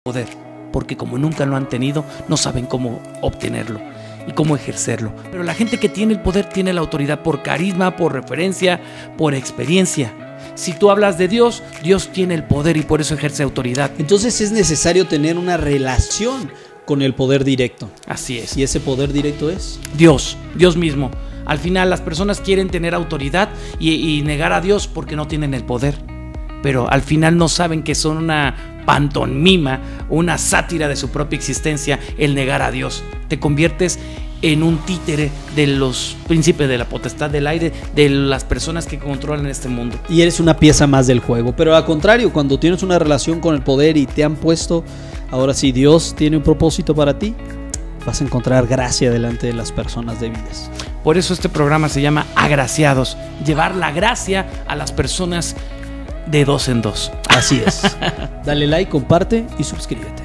poder, porque como nunca lo han tenido, no saben cómo obtenerlo y cómo ejercerlo. Pero la gente que tiene el poder tiene la autoridad por carisma, por referencia, por experiencia. Si tú hablas de Dios, Dios tiene el poder y por eso ejerce autoridad. Entonces es necesario tener una relación con el poder directo. Así es. ¿Y ese poder directo es? Dios mismo. Al final las personas quieren tener autoridad y negar a Dios porque no tienen el poder. Pero al final no saben que son una pantomima, una sátira de su propia existencia el negar a Dios. Te conviertes en un títere de los príncipes de la potestad del aire, de las personas que controlan este mundo. Y eres una pieza más del juego. Pero al contrario, cuando tienes una relación con el poder y te han puesto, ahora sí Dios tiene un propósito para ti, vas a encontrar gracia delante de las personas debidas. Por eso este programa se llama Agraciados, llevar la gracia a las personas de dos en dos. Así es. Dale like, comparte y suscríbete.